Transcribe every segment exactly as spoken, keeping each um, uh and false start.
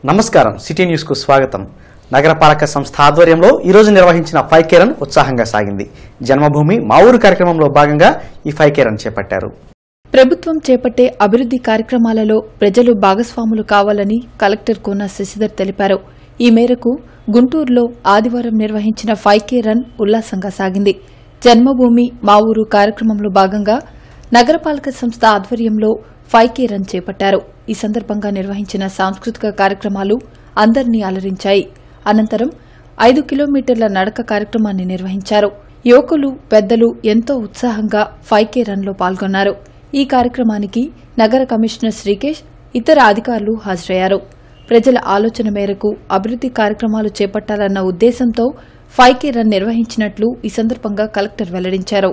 నమస్కారం city news కు స్వాగతం. నగరపాలక సంస్థ ఆధ్వర్యంలో ఈ రోజు నిర్వహించిన ఫైవ్ కే రన్ ఉత్సాహంగా సాగింది. జన్మభూమి మా ఊరు కార్యక్రమంలో భాగంగా ఈ ఫైవ్ కే రన్ చేపట్టారు. ప్రభుత్వం చేపట్టే అభివృద్ధి కార్యక్రమాలలో ప్రజలు భాగస్వాములు కావాలని కలెక్టర్ కోన శశిధర్ తెలిపారు. ఈ మేరకు గుంటూరులో ఆదివారం నిర్వహించిన ఫైవ్ కే రన్ ఉల్లాసంగా సాగింది. జన్మభూమి మా ఊరు కార్యక్రమంలో భాగంగా నగరపాలక సంస్థ ఆధ్వర్యంలో ఫైవ్ కే రన్ చేపట్టారు. ఈ సందర్భంగా నిర్వహించిన సాంస్కృతిక కార్యక్రమాలు అందరినీ అలరించాయి. అనంతరం ఐదు కిలోమీటర్ల నడక కార్యక్రమాన్ని నిర్వహించారు. యువకులు పెద్దలు ఎంతో ఉత్సాహంగా ఫైవ్ కే రన్లో పాల్గొన్నారు. ఈ కార్యక్రమానికి నగర కమిషనర్ శ్రీకేష్, ఇతర అధికారులు హాజరయ్యారు. ప్రజల ఆలోచన మేరకు అభివృద్ధి కార్యక్రమాలు చేపట్టాలన్న ఉద్దేశంతో ఫైవ్ కే రన్ నిర్వహించినట్లు ఈ సందర్భంగా కలెక్టర్ వెల్లడించారు.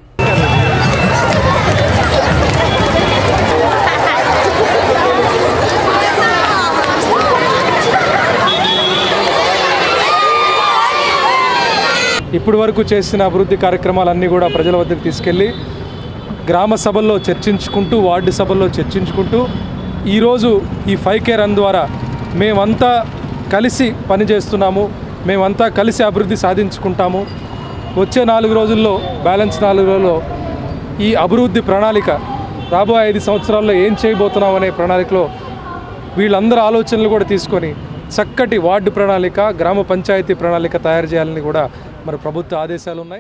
ఇప్పటి వరకు చేసిన అభివృద్ధి కార్యక్రమాలన్నీ కూడా ప్రజల వద్దకు తీసుకెళ్ళి గ్రామ సభల్లో చర్చించుకుంటూ, వార్డు సభల్లో చర్చించుకుంటూ ఈరోజు ఈ ఫైవ్ కే రన్ ద్వారా మేమంతా కలిసి పనిచేస్తున్నాము, మేమంతా కలిసి అభివృద్ధి సాధించుకుంటాము. వచ్చే నాలుగు రోజుల్లో, బ్యాలెన్స్ నాలుగు రోజుల్లో ఈ అభివృద్ధి ప్రణాళిక రాబోయే ఐదు సంవత్సరాల్లో ఏం చేయబోతున్నాం అనే ప్రణాళికలో వీళ్ళందరూ ఆలోచనలు కూడా తీసుకొని చక్కటి వార్డు ప్రణాళిక, గ్రామ పంచాయతీ ప్రణాళిక తయారు చేయాలని కూడా మరి ప్రభుత్వ ఆదేశాలు ఉన్నాయి.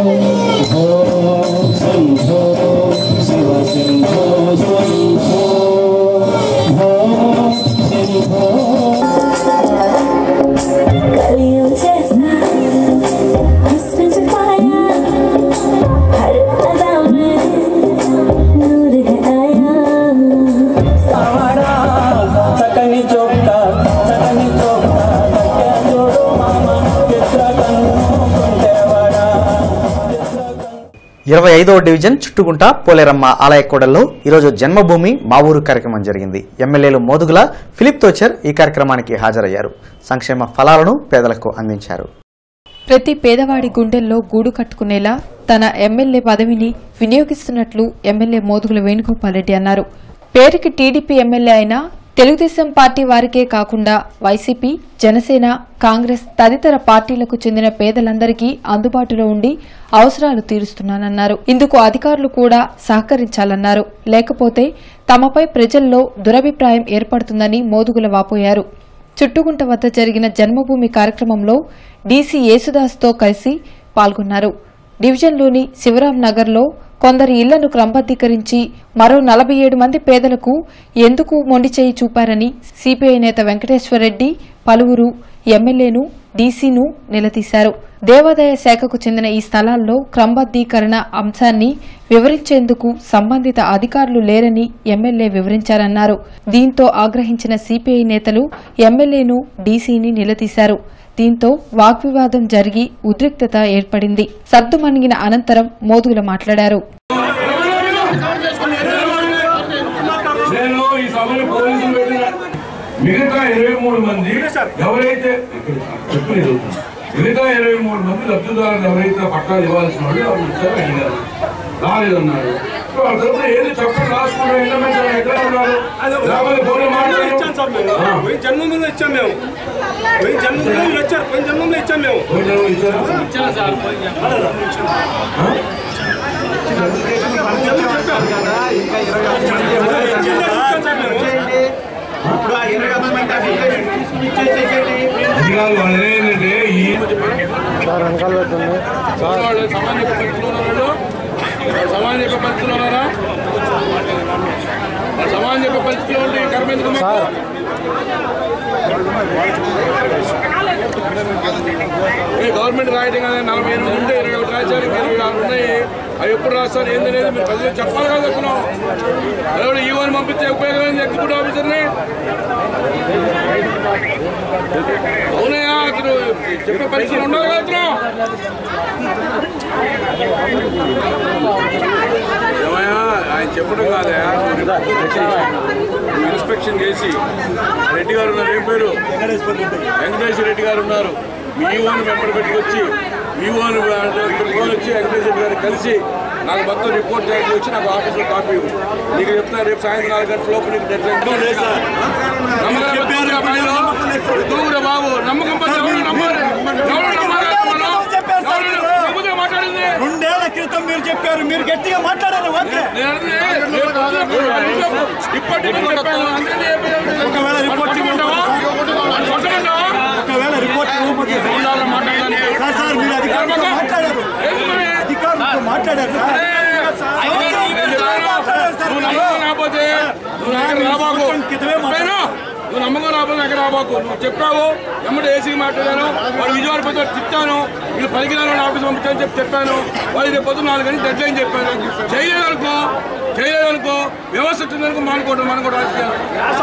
ఇరవై ఐదవ డివిజన్ చుట్టుగుంట పోలేరమ్మ ఆలయ కూడల్లో ఈరోజు జన్మభూమి మా ఊరు కార్యక్రమం జరిగింది. ఎమ్మెల్యేలు మోదుగుల, ఫిలిప్ తోచర్ ఈ కార్యక్రమానికి హాజరయ్యారు. సంక్షేమ ఫలాలను పేదలకు అందించారు. ప్రతి పేదవాడి గుండెల్లో గూడు కట్టుకునేలా తన ఎమ్మెల్యే పదవిని వినియోగిస్తున్నట్లు ఎమ్మెల్యే మోదుగుల వేణుగోపాల్ రెడ్డి అన్నారు. పేరుకి టీడీపీ ఎమ్మెల్యే అయినా తెలుగుదేశం పార్టీ వారికే కాకుండా వైసీపీ, జనసేన, కాంగ్రెస్ తదితర పార్టీలకు చెందిన పేదలందరికీ అందుబాటులో ఉండి అవసరాలు తీరుస్తున్నానన్నారు. ఇందుకు అధికారులు కూడా సహకరించాలన్నారు. లేకపోతే తమపై ప్రజల్లో దురభిప్రాయం ఏర్పడుతుందని మోదుగుల వాపోయారు. చుట్టుగుంట వద్ద జరిగిన జన్మభూమి కార్యక్రమంలో డీసీ యేసుదాస్తో కలిసి పాల్గొన్నారు. డివిజన్లోని శివరాం నగర్లో కొందరి ఇళ్లను క్రమబద్దీకరించి మరో నలభై ఏడు మంది పేదలకు ఎందుకు మొండిచేయి చూపారని సిపిఐ నేత వెంకటేశ్వరరెడ్డి పలువురు ఎమ్మెల్యేను, డీసీను నిలదీశారు. దేవాదాయ శాఖకు చెందిన ఈ స్థలాల్లో క్రమబద్దీకరణ అంశాన్ని వివరించేందుకు సంబంధిత అధికారులు లేరని ఎమ్మెల్యే వివరించారన్నారు. దీంతో ఆగ్రహించిన సిపిఐ నేతలు ఎమ్మెల్యేను, డీసీని నిలదీశారు. దీంతో వాగ్వివాదం జరిగి ఉద్రిక్తత ఏర్పడింది. సర్దుమణిగిన అనంతరం మోదుగుల మాట్లాడారు. మిగతా ఇరవై మూడు మంది ఎవరైతే మిగతా ఇరవై మూడు మంది లబ్ధిదారులు ఎవరైతే పట్టాలు ఇవ్వాల్సిన వాళ్ళు వాళ్ళు ఇచ్చారు, అడిగారు, రాలేదన్నారు. వాళ్ళ తరఫున ఏది చెప్పండి, రాసుకుంటే ఎక్కడ ఉన్నారు? జన్మంలో ఇచ్చాం మేము, జన్మంలో ఇచ్చారు, పోయిన జన్మంలో ఇచ్చాం మేము, అధికారులు వాళ్ళు ఏంటంటే ఈ సామాజిక పరిస్థితులు ఉన్నారా, సామాజిక పరిస్థితులు ఉన్నారా, సామాజిక పరిస్థితులు ఉంటే కర్మ ఎందుకు? గవర్నమెంట్ రాయటం కదా, నలభై ఎనిమిది ఉంటే ఇరవై ఒకటి రాశారు, ఇరవై ఆరు ఉన్నాయి. అవి ఎప్పుడు రాస్తారు ఏందనేది మీరు ప్రజలు చెప్పాలి కదా. చెప్తున్నాం ఎవరు ఈవోని పంపిస్తే ఉపయోగమైంది ఎగ్జిక్యూటివ్ ఆఫీసర్ని. అవునయా, అతను చెప్పే పరిస్థితులు ఉండాలి కదా. అతను ఏమయ్యా, ఆయన చెప్పడం కాదా, ఇన్స్పెక్షన్ చేసి రెడ్డి గారు ఉన్నారు, ఏం పేరు వెంకటేశ్వర రెడ్డి గారు ఉన్నారు, మీ ఈవోని వెంబడి పెట్టుకొచ్చి ఈవోని ఫోన్ వచ్చి వెంకటేశ్వర గారికి కలిసి నాకు మొత్తం రిపోర్ట్ చేసి వచ్చి నాకు ఆఫీసులో కాపీ నీకు చెప్తున్నా. రేపు సాయంత్రం నాలుగు గంటల లోపు నీకు డెడ్ లైన్ దూకురా బాబు, నమ్మకం పట్ల ఎవరు నమ్మాలి? ఎవరు నమ్మాలి? మాట్లాడింది రెండేళ్ల క్రితం మీరు చెప్పారు, మీరు గట్టిగా మాట్లాడారు. ఇప్పటి చెప్పాను, ఒకవేళ రిపోర్ట్ ఒకవేళ రిపోర్ట్ సార్ సార్ మీరు అధికారులతో మాట్లాడారు, అధికారులతో మాట్లాడారు సార్. క్రితమే మాట్లాడారు. నువ్వు నమ్మకం రాబోదు, ఎక్కడ రాబాకు. నువ్వు చెప్పావు, ఎమ్మటి ఏసీ మాట్లాడాను, వాళ్ళు విజయవాడ పోతే తిట్టాను, వీళ్ళు పలికినాను ఆఫీస్ పంపించాలని చెప్పి చెప్పాను. వాళ్ళు రేపు పొద్దున్న నాలుగు గంటలు డెడ్ లైన్ చెప్పాను. చేయలేదనుకో చేయలేదనుకో వ్యవస్థ వచ్చిందనుకో మానుకోవడం మనం కూడా రాజకీయాలు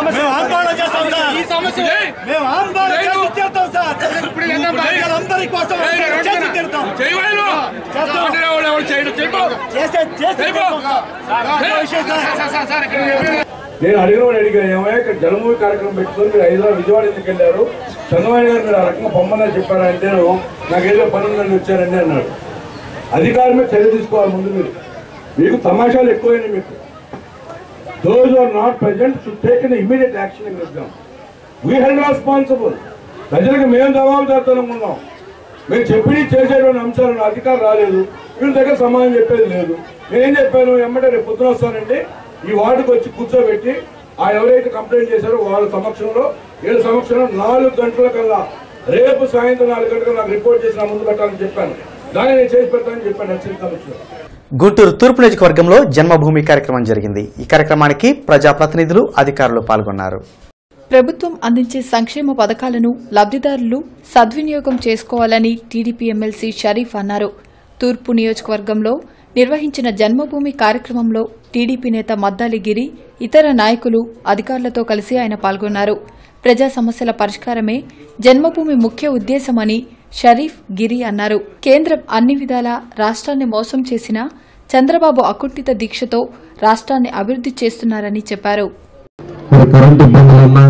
నేను అడిగిన వాడు అడిగా, ఏమయ్యా ఇక్కడ జనభూమి కార్యక్రమం పెట్టుకొని మీరు హైదరాబాద్ విజయవాడ ఎందుకు వెళ్ళారు, చంద్రబాబు గారు మీరు ఆ రకంగా పొమ్మన్నా చెప్పారంటే నాకేదో పని ఉందని వచ్చారండి అన్నాడు. అధికారం మీద చర్య తీసుకోవాలి ముందు. మీరు మీకు తమాషాలు ఎక్కువైనాయి. మీకు those are not present should take an immediate action in exam. We held responsible. ప్రజలకు మేము జవాబుదారితనం ఉన్నాం. మేము చెప్పి చేసేటువంటి అంశాలను అధికారం రాలేదు, వీళ్ళ దగ్గర సమాధానం చెప్పేది లేదు. నేనేం చెప్పాను, ఎమ్మటే రేపు పొద్దున వస్తానండి, ఈ వార్డుకు వచ్చి కూర్చోబెట్టి ఆ ఎవరైతే కంప్లైంట్ చేశారో వాళ్ళ సమక్షంలో వీళ్ళ సమక్షంలో నాలుగు గంటల కల్లా రేపు సాయంత్రం నాలుగు గంటలకు నాకు రిపోర్ట్ చేసి నా ముందు పెట్టాలని చెప్పాను. దాన్ని నేను చేసి పెడతానని చెప్పాను ఎస్సీ కమిషనర్. గుంటూరు తూర్పు నియోజకవర్గంలో జన్మభూమి కార్యక్రమం జరిగింది. ఈ కార్యక్రమానికి ప్రజాప్రతినిధులు, అధికారులు పాల్గొన్నారు. ప్రభుత్వం అందించే సంక్షేమ పథకాలను లబ్ధిదారులు సద్వినియోగం చేసుకోవాలని టీడీపీ ఎమ్మెల్సీ షరీఫ్ అన్నారు. తూర్పు నియోజకవర్గంలో నిర్వహించిన జన్మభూమి కార్యక్రమంలో టీడీపీ నేత మద్దాలి గిరి, ఇతర నాయకులు, అధికారులతో కలిసి ఆయన పాల్గొన్నారు. ప్రజా సమస్యల పరిష్కారమే జన్మభూమి ముఖ్య ఉద్దేశమని షరీఫ్, గిరి అన్నారు. కేంద్రం అన్ని విధాలా రాష్ట్రాన్ని మోసం చేసినా చంద్రబాబు అకుంఠిత దీక్షతో రాష్ట్రాన్ని అభివృద్ధి చేస్తున్నారని చెప్పారు. కరెంటు ఇబ్బందులున్నా,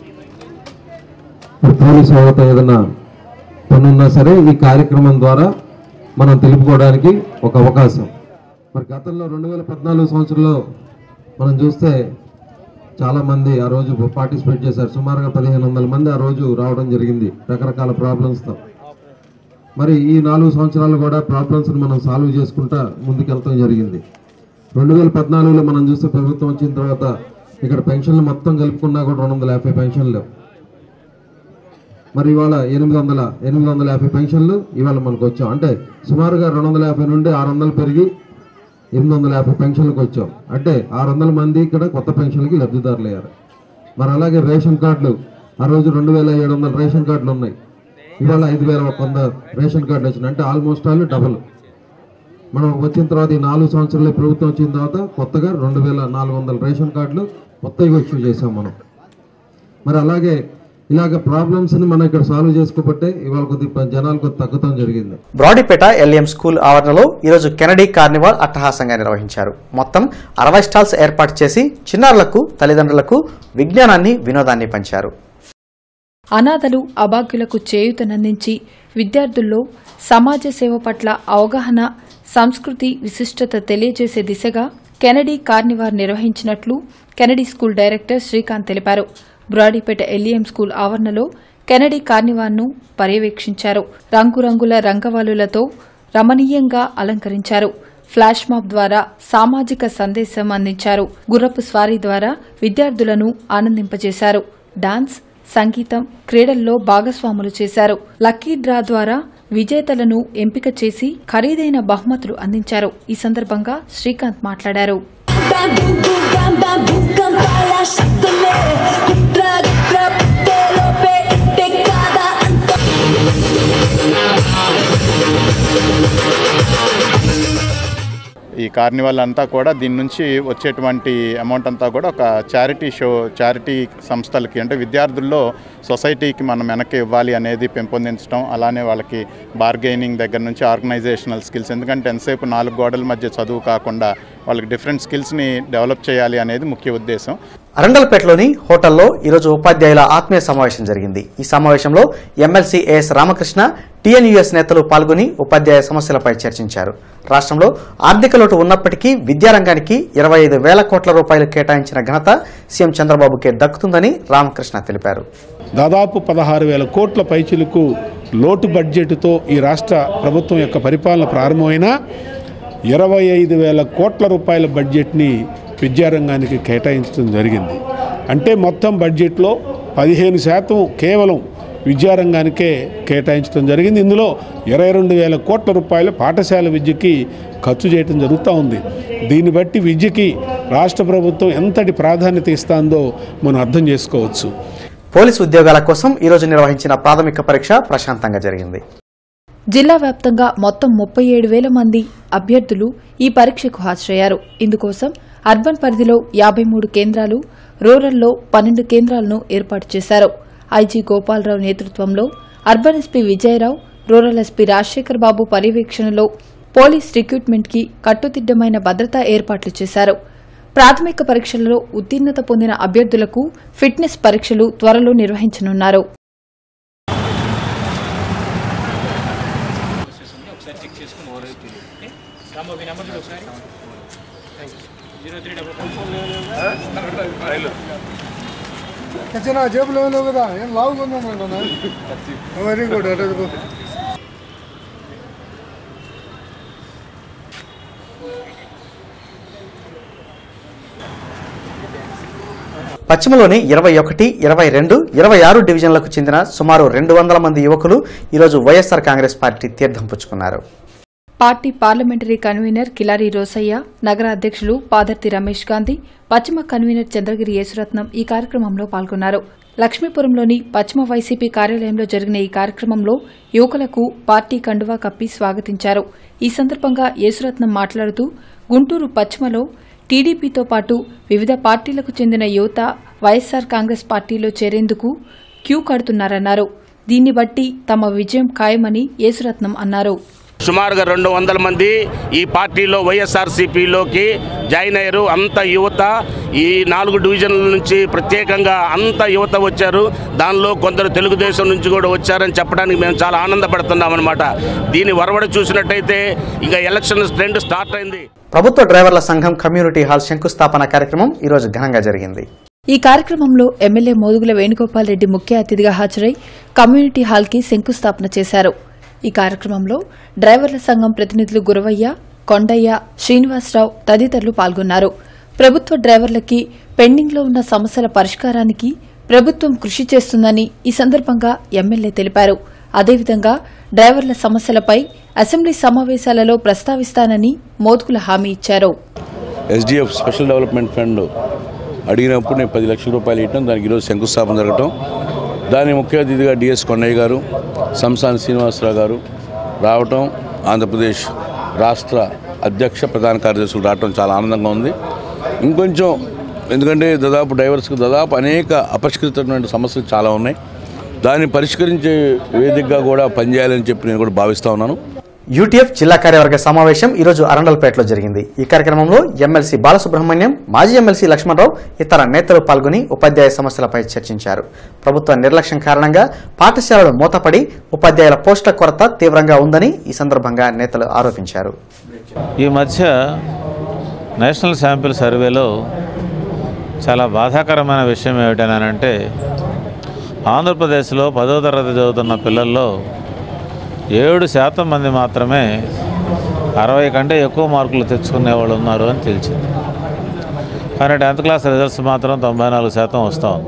పోలీసు వాళ్ళతో ఏదైనా పనున్నా సరే ఈ కార్యక్రమం ద్వారా మనం తెలుపుకోవడానికి ఒక అవకాశం. మరి గతంలో రెండు వేల పద్నాలుగు సంవత్సరంలో మనం చూస్తే చాలామంది ఆ రోజు పార్టిసిపేట్ చేశారు. సుమారుగా పదిహేను వందల మంది ఆ రోజు రావడం జరిగింది రకరకాల ప్రాబ్లమ్స్తో. మరి ఈ నాలుగు సంవత్సరాలు కూడా ప్రాబ్లమ్స్ని మనం సాల్వ్ చేసుకుంటా ముందుకెళ్తాం జరిగింది. రెండు వేల పద్నాలుగులో మనం చూస్తే ప్రభుత్వం వచ్చిన తర్వాత ఇక్కడ పెన్షన్లు మొత్తం కలుపుకున్నా కూడా రెండు వందల యాభై పెన్షన్లు. మరి ఇవాళ ఎనిమిది వందల ఎనిమిది వందల యాభై పెన్షన్లు ఇవాళ మనకు వచ్చాం. అంటే సుమారుగా రెండు వందల యాభై నుండి ఆరు వందలు పెరిగి ఎనిమిది వందల యాభై పెన్షన్లకు వచ్చాం. అంటే ఆరు వందల మంది ఇక్కడ కొత్త పెన్షన్లకి లబ్ధిదారులు అయ్యారు. మరి అలాగే రేషన్ కార్డులు ఆ రోజు రెండు వేల ఏడు వందల రేషన్ కార్డులు ఉన్నాయి, ఇవాళ ఐదు వేల ఒక వంద రేషన్ కార్డులు వచ్చినాయి. అంటే ఆల్మోస్ట్ ఆల్ డబుల్. మనం వచ్చిన తర్వాత ఈ నాలుగు సంవత్సరాలు ప్రభుత్వం వచ్చిన తర్వాత కొత్తగా రెండు వేల నాలుగు వందల రేషన్ కార్డులు కొత్తగా ఇష్యూ చేసాం మనం. మరి అలాగే ఇలాగ ప్రాబ్లమ్స్ ని మనం ఇక్కడ సాల్వ్ చేసుకోబట్టే ఇవాళ కొద్ది జనాలు కొద్ది తగ్గడం జరిగింది. బ్రాడీపేట ఎల్ఎం స్కూల్ ఆవరణలో ఈరోజు కెనడీ కార్నివాల్ అట్టహాసంగా నిర్వహించారు. మొత్తం అరవై స్టాల్స్ ఏర్పాటు చేసి చిన్నారులకు, తల్లిదండ్రులకు విజ్ఞానాన్ని, వినోదాన్ని పంచారు. అనాథలు, అభాగ్యులకు చేయూతనందించి విద్యార్థుల్లో సమాజ సేవ పట్ల అవగాహన, సంస్కృతి విశిష్టత తెలియజేసే దిశగా కెనడీ కార్నివాల్ నిర్వహించినట్లు కెనడీ స్కూల్ డైరెక్టర్ శ్రీకాంత్ తెలిపారు. బ్రాడీపేట ఎల్ఈఎం స్కూల్ ఆవరణలో కెనడీ కార్నివాల్ను పర్యవేక్షించారు. రంగురంగుల రంగవల్లులతో రమణీయంగా అలంకరించారు. ఫ్లాష్ మాబ్ ద్వారా సామాజిక సందేశం అందించారు. గుర్రపు స్వారీ ద్వారా విద్యార్థులను ఆనందింపజేశారు. డాన్స్, సంగీతం, క్రీడల్లో భాగస్వాములు చేశారు. లక్కీ డ్రా ద్వారా విజేతలను ఎంపిక చేసి ఖరీదైన బహుమతులు అందించారు. ఈ సందర్భంగా శ్రీకాంత్ మాట్లాడారు. ఈ కార్నివాల్ అంతా కూడా దీని నుంచి వచ్చేటువంటి అమౌంట్ అంతా కూడా ఒక చారిటీ షో, చారిటీ సంస్థలకి, అంటే విద్యార్థుల్లో సొసైటీకి మనం వెనక్కి ఇవ్వాలి అనేది పెంపొందించడం. అలానే వాళ్ళకి బార్గెనింగ్ దగ్గర నుంచి ఆర్గనైజేషనల్ స్కిల్స్, ఎందుకంటే ఎంతసేపు నాలుగు గోడల మధ్య చదువు కాకుండా వాళ్ళకి డిఫరెంట్ స్కిల్స్ని డెవలప్ చేయాలి అనేది ముఖ్య ఉద్దేశం. అరండల్పేటలోని హోటల్లో ఈరోజు ఉపాధ్యాయుల ఆత్మీయ సమావేశం జరిగింది. ఈ సమావేశంలో ఎమ్మెల్సీ ఏఎస్ రామకృష్ణ, టీఎన్యూఎస్ నేతలు పాల్గొని ఉపాధ్యాయ సమస్యలపై చర్చించారు. రాష్ట్రంలో ఆర్థిక లోటు ఉన్నప్పటికీ విద్యారంగానికి ఇరవై ఐదు వేల కోట్ల రూపాయలు కేటాయించిన ఘనత సీఎం చంద్రబాబుకే దక్కుతుందని రామకృష్ణ తెలిపారు. దాదాపు పదహారు వేల కోట్ల పైచిలకు లోటు బడ్జెట్తో ఈ రాష్ట్ర ప్రభుత్వం యొక్క పరిపాలన ప్రారంభమైనా ఇరవై ఐదు వేల కోట్ల రూపాయల బడ్జెట్ని విద్యారంగానికి కేటాయించడం జరిగింది. అంటే మొత్తం బడ్జెట్లో పదిహేను శాతం కేవలం విద్యారంగానికే కేటాయించడం జరిగింది. ఇందులో ఇరవై రెండు వేల కోట్ల రూపాయలు పాఠశాల విద్యకి ఖర్చు చేయడం జరుగుతూ ఉంది. దీన్ని బట్టి విద్యకి రాష్ట్ర ప్రభుత్వం ఎంతటి ప్రాధాన్యత ఇస్తుందో మనం అర్థం చేసుకోవచ్చు. పోలీసు ఉద్యోగాల కోసం ఈరోజు నిర్వహించిన ప్రాథమిక పరీక్ష ప్రశాంతంగా జరిగింది. జిల్లా వ్యాప్తంగా మొత్తం ముప్పై ఏడు వేల మంది అభ్యర్థులు ఈ పరీక్షకు హాజరయ్యారు. ఇందుకోసం అర్బన్ పరిధిలో యాభై మూడు కేంద్రాలు, రూరల్లో పన్నెండు కేంద్రాలను ఏర్పాటు చేశారు. ఐజీ గోపాలరావు నేతృత్వంలో urban SP Vijayarao, rural SP Rajasekhar Babu పర్యవేక్షణలో పోలీస్ రిక్రూట్మెంట్ కి కట్టుదిట్టమైన భద్రతా ఏర్పాట్లు చేశారు. ప్రాథమిక పరీక్షలలో ఉత్తీర్ణత పొందిన అభ్యర్థులకు ఫిట్నెస్ పరీక్షలు త్వరలో నిర్వహించనున్నారు. జేబులో కదా ఏం లావుకుందా వెరీ గుడ్. పశ్చిమలోని ఇరవై ఒకటి ఇరవై రెండు ఇరవై ఆరు డివిజన్లకు చెందిన సుమారు రెండు వందల మంది యువకులు ఈరోజు వైఎస్సార్ కాంగ్రెస్ పార్టీ తీర్థం పుచ్చుకున్నారు. Party parliamentary convener Kilari Rosaiah, నగర అధ్యక్షులు పాదర్తి రమేష్ గాంధీ, పశ్చిమ కన్వీనర్ చంద్రగిరి యేసురత్నం ఈ కార్యక్రమంలో పాల్గొన్నారు. లక్ష్మీపురంలోని పశ్చిమ వైసీపీ కార్యాలయంలో జరిగిన ఈ కార్యక్రమంలో యువకులకు పార్టీ కండువా కప్పి స్వాగతించారు. ఈ సందర్భంగా యేసురత్నం మాట్లాడుతూ గుంటూరు పశ్చిమలో టీడీపీతో పాటు వివిధ పార్టీలకు చెందిన యువత వైఎస్సార్ కాంగ్రెస్ పార్టీలో చేరేందుకు క్యూ కడుతున్నారన్నారు. దీన్ని బట్టి తమ విజయం ఖాయమని యేసురత్నం అన్నారు. సుమారుగా రెండు వందల మంది ఈ పార్టీలో వైఎస్ఆర్సీపీలోకి జాయిన్ అయ్యారు. అంత యువత ఈ నాలుగు డివిజన్ల నుంచి ప్రత్యేకంగా అంత యువత వచ్చారు. దానిలో కొందరు తెలుగుదేశం నుంచి కూడా వచ్చారని చెప్పడానికి మేము చాలా ఆనందపడుతున్నాం అన్నమాట. దీని వరవడి చూసినట్టయితే ఇంకా ఎలక్షన్ ట్రెండ్ స్టార్ట్ అయింది. ప్రభుత్వ డ్రైవర్ల సంఘం కమ్యూనిటీ హాల్ శంకుస్థాపన కార్యక్రమం ఈరోజు ఘనంగా జరిగింది. ఈ కార్యక్రమంలో ఎమ్మెల్యే మోదుగుల వేణుగోపాల్ రెడ్డి ముఖ్య అతిథిగా హాజరై కమ్యూనిటీ హాల్ కి శంకుస్థాపన చేశారు. ఈ కార్యక్రమంలో డ్రైవర్ల సంఘం ప్రతినిధులు గురవయ్య, కొండయ్య, శ్రీనివాసరావు తదితరులు పాల్గొన్నారు. ప్రభుత్వ డ్రైవర్లకి పెండింగ్లో ఉన్న సమస్యల పరిష్కారానికి ప్రభుత్వం కృషి చేస్తుందని ఈ సందర్భంగా ఎమ్మెల్యే తెలిపారు. అదేవిధంగా డ్రైవర్ల సమస్యలపై అసెంబ్లీ సమావేశాలలో ప్రస్తావిస్తానని మోదుగుల హామీ ఇచ్చారు. ఎస్డిఎఫ్ స్పెషల్ డెవలప్మెంట్ ఫండ్ అడిగినప్పుడు నేను పది లక్షల రూపాయలు ఇవ్వడం, దానికి ఈరోజు శంకుస్థాపన జరగటం, దాని ముఖ్య అతిథిగా డిఎస్ కొండయ్య గారు, సంసాన్ శ్రీనివాసరావు గారు రావటం, ఆంధ్రప్రదేశ్ రాష్ట్ర అధ్యక్ష ప్రధాన కార్యదర్శులు రావటం చాలా ఆనందంగా ఉంది. ఇంకొంచెం ఎందుకంటే దాదాపు డ్రైవర్స్కి దాదాపు అనేక అపరిష్కృతమైన సమస్యలు చాలా ఉన్నాయి. దాన్ని పరిష్కరించే వేదికగా కూడా పనిచేయాలని చెప్పి నేను కూడా భావిస్తూ ఉన్నాను. యూటీఎఫ్ జిల్లా కార్యవర్గ సమావేశం ఈరోజు అరండల్పేటలో జరిగింది. ఈ కార్యక్రమంలో ఎమ్మెల్సీ బాలసుబ్రహ్మణ్యం, మాజీ ఎమ్మెల్సీ లక్ష్మణరావు ఇతర నేతలు పాల్గొని ఉపాధ్యాయ సమస్యలపై చర్చించారు. ప్రభుత్వ నిర్లక్ష్యం కారణంగా పాఠశాలలు మూతపడి ఉపాధ్యాయుల పోస్టుల కొరత తీవ్రంగా ఉందని ఈ సందర్భంగా నేతలు ఆరోపించారు. ఈ మధ్య నేషనల్ శాంపిల్ సర్వేలో చాలా బాధాకరమైన విషయం ఏమిటనంటే ఆంధ్రప్రదేశ్లో పదో తరగతి చదువుతున్న పిల్లల్లో ఏడు శాతం మంది మాత్రమే అరవై కంటే ఎక్కువ మార్కులు తెచ్చుకునే వాళ్ళు ఉన్నారు అని తెలిసింది. కానీ టెన్త్ క్లాస్ రిజల్ట్స్ మాత్రం తొంభై నాలుగు శాతం వస్తూ ఉంది.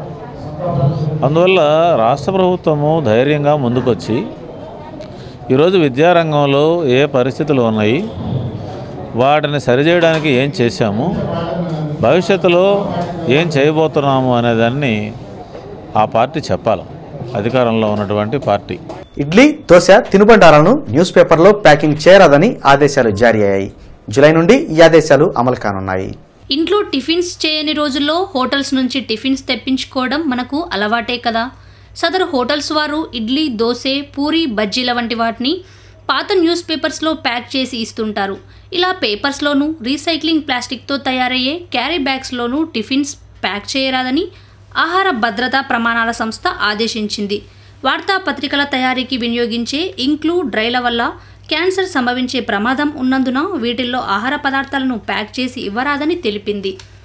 అందువల్ల రాష్ట్ర ప్రభుత్వము ధైర్యంగా ముందుకొచ్చి ఈరోజు విద్యారంగంలో ఏ పరిస్థితులు ఉన్నాయి, వాటిని సరిచేయడానికి ఏం చేశాము, భవిష్యత్తులో ఏం చేయబోతున్నాము అనేదాన్ని ఆ పార్టీ చెప్పాలి, అధికారంలో ఉన్నటువంటి పార్టీ. ఇడ్లీ, దోశ తినుబండారాలను న్యూస్ పేపర్లో ప్యాకింగ్ చేయరాదని ఆదేశాలు జారీ అయ్యాయి. జూలై నుండి ఈ ఆదేశాలు అమలు కానున్నాయి. ఇంట్లో టిఫిన్స్ చేయని రోజుల్లో హోటల్స్ నుంచి టిఫిన్స్ తెప్పించుకోవడం మనకు అలవాటే కదా. సదరు హోటల్స్ వారు ఇడ్లీ, దోశ, పూరి, బజ్జీల వంటి వాటిని పాత న్యూస్ పేపర్స్లో ప్యాక్ చేసి ఇస్తుంటారు. ఇలా పేపర్స్లోనూ రీసైక్లింగ్ ప్లాస్టిక్తో తయారయ్యే క్యారీ బ్యాగ్స్లోనూ టిఫిన్స్ ప్యాక్ చేయరాదని ఆహార భద్రతా ప్రమాణాల సంస్థ ఆదేశించింది. వార్తాపత్రికల తయారీకి వినియోగించే ఇంక్లు, డ్రైల వల్ల క్యాన్సర్ సంభవించే ప్రమాదం ఉన్నందున వీటిల్లో ఆహార పదార్థాలను ప్యాక్ చేసి ఇవ్వరాదని తెలిపింది.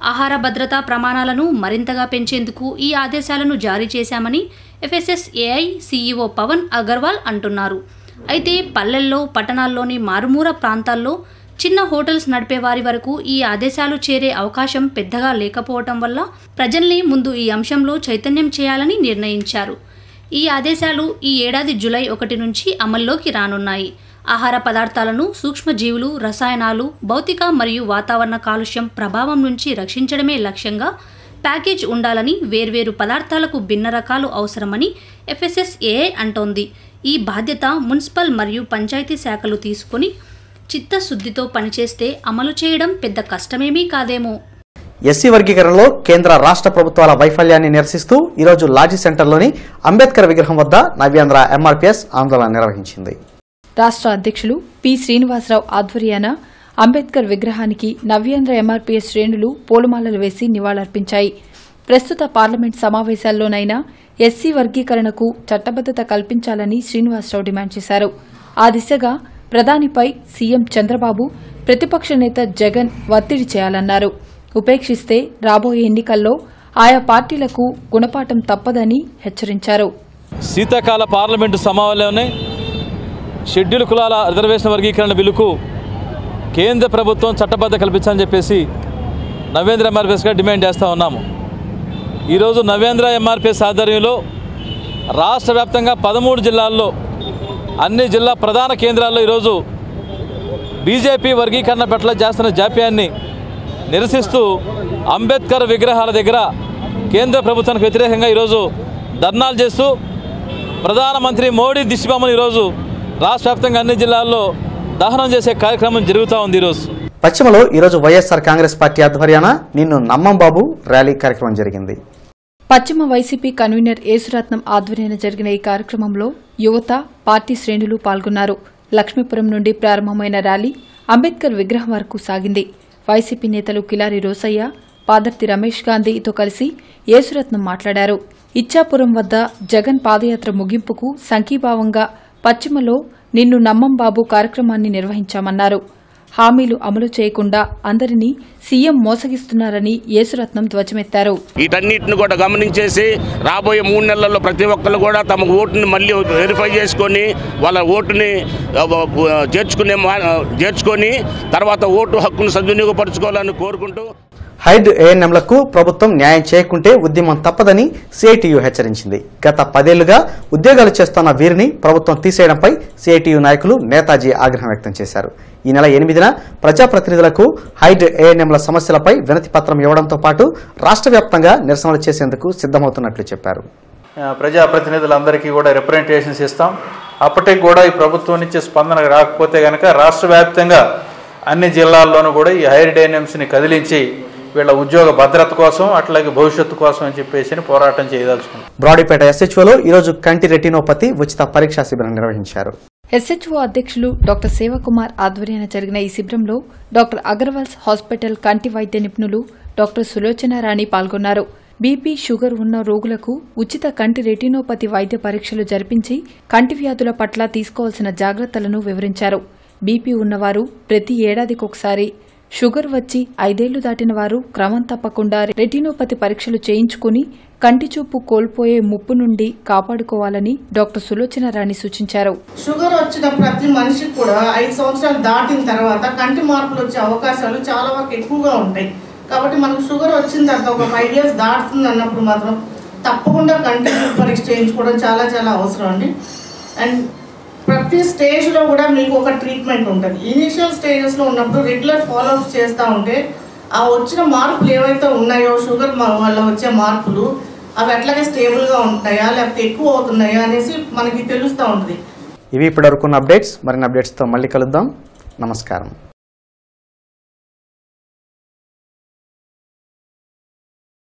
ఆహార భద్రతా ప్రమాణాలను మరింతగా పెంచేందుకు ఈ ఆదేశాలను జారీ చేశామని ఎఫ్ఎస్ఎస్ఏఐ సీఈఓ పవన్ అగర్వాల్ అంటున్నారు. అయితే పల్లెల్లో, పట్టణాల్లోని మారుమూల ప్రాంతాల్లో చిన్న హోటల్స్ నడిపే వారి వరకు ఈ ఆదేశాలు చేరే అవకాశం పెద్దగా లేకపోవటం వల్ల ప్రజల్ని ముందు ఈ అంశంలో చైతన్యం చేయాలని నిర్ణయించారు. ఈ ఆదేశాలు ఈ ఏడాది జూలై ఒకటి నుంచి అమల్లోకి రానున్నాయి. ఆహార పదార్థాలను సూక్ష్మజీవులు, రసాయనాలు, భౌతిక మరియు వాతావరణ కాలుష్యం ప్రభావం నుంచి రక్షించడమే లక్ష్యంగా ప్యాకేజ్ ఉండాలని, వేర్వేరు పదార్థాలకు భిన్న రకాలు అవసరమని ఎఫ్ఎస్ఎస్ఏఐ అంటోంది. ఈ బాధ్యత మున్సిపల్ మరియు పంచాయతీ శాఖలు తీసుకుని చిత్తశుద్ధితో పనిచేస్తే అమలు చేయడం పెద్ద కష్టమేమీ కాదేమో. ఎస్సీ వర్గీకరణలో కేంద్ర రాష్ట్ర ప్రభుత్వాల వైఫల్యాన్ని నిరసిస్తూ ఈరోజు లాడ్జీ సెంటర్లోని అంబేద్కర్ విగ్రహం వద్ద నవ్యాంధ్ర ఎంఆర్పీఎస్ ఆందోళన నిర్వహించింది. రాష్ట్ర అధ్యక్షులు పి శ్రీనివాసరావు ఆధ్వర్యాన అంబేద్కర్ విగ్రహానికి నవ్యాంధ్ర ఎంఆర్పీఎస్ శ్రేణులు పూలమాలలు వేసి నివాళులర్పించాయి. ప్రస్తుత పార్లమెంట్ సమావేశాల్లోనైనా ఎస్సీ వర్గీకరణకు చట్టబద్దత కల్పించాలని శ్రీనివాసరావు డిమాండ్ చేశారు. ఆ దిశగా ప్రధానిపై సీఎం చంద్రబాబు, ప్రతిపక్ష నేత జగన్ ఒత్తిడి చేయాలన్నారు. ఉపేక్షిస్తే రాబోయే ఎన్నికల్లో ఆయా పార్టీలకు గుణపాఠం తప్పదని హెచ్చరించారు. శీతాకాల పార్లమెంటు సమావేశంలోనే షెడ్యూల్ కులాల రిజర్వేషన్ వర్గీకరణ బిల్లుకు కేంద్ర ప్రభుత్వం చట్టబద్ధత కల్పించాలని చెప్పేసి నవేంద్ర ఎంఆర్పీఎస్గా డిమాండ్ చేస్తూ ఉన్నాము. ఈరోజు నవేంద్ర ఎంఆర్పీఎస్ ఆధ్వర్యంలో రాష్ట్ర వ్యాప్తంగా పదమూడు జిల్లాల్లో అన్ని జిల్లా ప్రధాన కేంద్రాల్లో ఈరోజు బీజేపీ వర్గీకరణ పట్ల చేస్తున్న జాప్యాన్ని నిరసిస్తూ అంబేద్కర్ విగ్రహాల దగ్గర కేంద్ర ప్రభుత్వానికి వ్యతిరేకంగా ఈరోజు ధర్నాలు చేస్తూ ప్రధానమంత్రి మోడీ దిష్టిబొమ్మను ఈరోజు రాష్ట్ర వ్యాప్తంగా అన్ని జిల్లాల్లో దహనం చేసే కార్యక్రమం జరుగుతూ ఉంది. ఈరోజు పశ్చిమలో ఈరోజు వైఎస్ఆర్ కాంగ్రెస్ పార్టీ ఆధ్వర్యాన నిన్ను నమ్మం బాబు ర్యాలీ కార్యక్రమం జరిగింది. పశ్చిమ వైసీపీ కన్వీనర్ యేసురత్నం ఆధ్వర్యాన జరిగిన ఈ కార్యక్రమంలో యువత, పార్టీ శ్రేణులు పాల్గొన్నారు. లక్ష్మీపురం నుండి ప్రారంభమైన ర్యాలీ అంబేద్కర్ విగ్రహం వరకు సాగింది. వైసీపీ నేతలు కిలారి రోసయ్య, పాదర్తి రమేష్ గాంధీతో కలిసి యేసురత్నం మాట్లాడారు. ఇచ్చాపురం వద్ద జగన్ పాదయాత్ర ముగింపుకు సంఘీభావంగా పశ్చిమలో నిన్ను నమ్మం బాబు కార్యక్రమాన్ని నిర్వహించామన్నారు. హామీలు అమలు చేయకుండా అందరినీ సీఎం మోసగిస్తున్నారని యేసురత్నం ధ్వజమెత్తారు. వీటన్నిటిని కూడా గమనించేసి రాబోయే మూడు నెలల్లో ప్రతి ఒక్కరు కూడా తమ ఓటుని మళ్ళీ వెరిఫై చేసుకొని వాళ్ళ ఓటుని చేర్చుకునే చేర్చుకొని తర్వాత ఓటు హక్కును సద్వినియోగపరచుకోవాలని కోరుకుంటూ హైడ్ ఏఎన్ఎంలకు ప్రభుత్వం న్యాయం చేయకుంటే ఉద్యమం తప్పదని సిఐటియు హెచ్చరించింది. గత పదేళ్లుగా ఉద్యోగాలు చేస్తున్న వీరిని ప్రభుత్వం తీసేయడంపై సిఐటియు నాయకులు నేతాజీ ఆగ్రహం వ్యక్తం చేశారు. ఈ నెల ఎనిమిదిన ప్రజాప్రతినిధులకు హైడ్ ఏఎన్ఎంల సమస్యలపై వినతి పత్రం ఇవ్వడంతో పాటు రాష్ట్ర వ్యాప్తంగా నిరసనలు చేసేందుకు సిద్దమవుతున్నట్లు చెప్పారు. ప్రజాప్రతినిధులందరికీ కూడా రిప్రజెంటేషన్స్ ఇస్తాం. అప్పటికి కూడా ఈ ప్రభుత్వం నుంచి స్పందన రాకపోతే కనుక రాష్ట్ర వ్యాప్తంగా అన్ని జిల్లాల్లోనూ కూడా ఈ హైడ్ ఏఎన్ఎంస్ని కదిలించి వీళ్ళ ఉద్యోగ భద్రత కోసం అట్లాగే భవిష్యత్తు కోసం అని చెప్పేసి పోరాటం చేయదలుచుకున్నాం. బ్రాడీపేట ఎస్హెచ్ఓలో ఈరోజు కంటి రెటినోపతి ఉచిత పరీక్షా శిబిరం నిర్వహించారు. ఎస్హెచ్ఓ అధ్యక్షులు డాక్టర్ సేవకుమార్ ఆధ్వర్యాన జరిగిన ఈ శిబిరంలో డాక్టర్ అగర్వాల్స్ హాస్పిటల్ కంటి వైద్య నిపుణులు డాక్టర్ సులోచన రాణి పాల్గొన్నారు. బీపీ, షుగర్ ఉన్న రోగులకు ఉచిత కంటి రెటినోపతి వైద్య పరీక్షలు జరిపించి కంటి వ్యాధుల పట్ల తీసుకోవాల్సిన జాగ్రత్తలను వివరించారు. బీపీ ఉన్నవారు ప్రతి ఏడాదికొకసారి, షుగర్ వచ్చి ఐదేళ్లు దాటిన వారు క్రమం తప్పకుండా రెటినోపతి పరీక్షలు చేయించుకుని కంటి చూపు కోల్పోయే ముప్పు నుండి కాపాడుకోవాలని డాక్టర్ సులోచన రాణి సూచించారు. షుగర్ వచ్చిన ప్రతి మనిషికి కూడా ఐదు సంవత్సరాలు దాటిన తర్వాత కంటి మార్పులు వచ్చే అవకాశాలు చాలా వరకు ఎక్కువగా ఉంటాయి. కాబట్టి మనకు షుగర్ వచ్చిన తర్వాత ఒక ఫైవ్ ఇయర్స్ దాటుతుంది అన్నప్పుడు మాత్రం తప్పకుండా కంటి పరీక్ష చేయించుకోవడం చాలా చాలా అవసరం అండి. అండ్ ప్రతి స్టేజ్లో కూడా మీకు ఒక ట్రీట్మెంట్ ఉంటుంది. ఇనీషియల్ స్టేజెస్లో ఉన్నప్పుడు రెగ్యులర్ ఫాలోఅప్స్ చేస్తూ ఉంటే ఆ వచ్చిన మార్పులు ఏవైతే ఉన్నాయో షుగర్ వల్ల వచ్చే మార్పులు అవి అట్లాగే స్టేబుల్గా ఉంటున్నాయా లేకపోతే ఎక్కువ అవుతున్నాయా అనేసి మనకి తెలుస్తూ ఉంటుంది. ఇవి ఇప్పటివరకు అప్డేట్స్. మరిన్ని అప్డేట్స్తో మళ్ళీ కలుద్దాం. నమస్కారం.